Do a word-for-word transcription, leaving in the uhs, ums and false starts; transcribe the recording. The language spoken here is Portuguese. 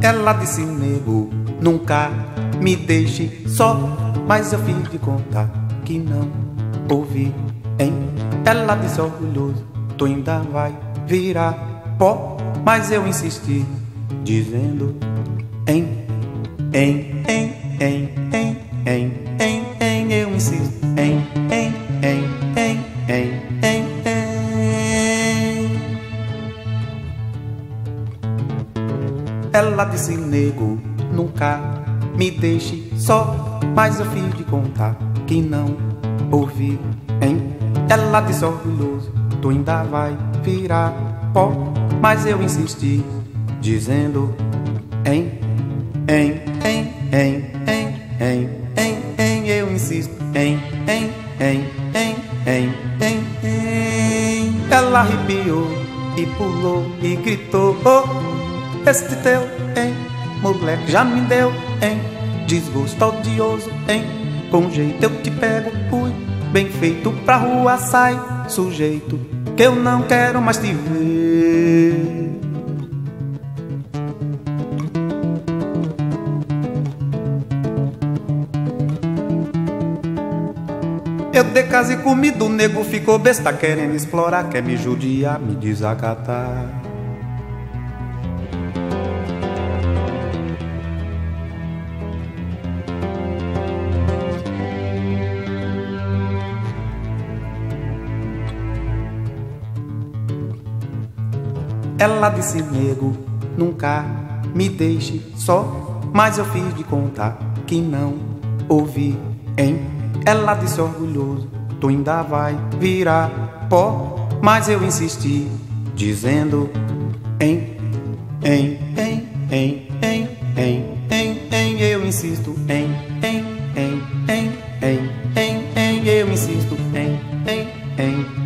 Ela disse, nego, nunca me deixe só, mas eu fiz de conta que não ouvi, hein? Ela disse, orgulhoso, tu ainda vai virar pó, mas eu insisti, dizendo, hein, hein, hein, hein, hein, hein, hein, hein, eu insisto, hein, hein, hein, hein, hein, hein, hein. Ela disse, nego, nunca me deixe só, mas eu fiz de conta que não ouvi, hein? Ela disse, orgulhoso, tu ainda vai virar pó, mas eu insisti, dizendo, hein, hein, hein, hein, hein, hein, hein, hein, eu insisto, hein, hein, hein, hein, hein, hein, hein. Ela arrepiou e pulou e gritou, oh, este teu, hein, moleque já me deu, hein, desgosto odioso, hein, com jeito eu te pego, ui, bem feito pra rua sai, sujeito, que eu não quero mais te ver. Eu dei casa e comida, o nego ficou besta, querendo explorar, quer me judiar, me desacatar. Ela disse, nego, nunca me deixe só, mas eu fiz de conta que não ouvi, hein? Ela disse, orgulhoso, tu ainda vai virar pó, mas eu insisti, dizendo, hein, hein, hein, hein, hein, hein, hein, hein, eu insisto, hein, hein, hein, hein, hein, hein, hein, eu insisto, hein, hein, hein.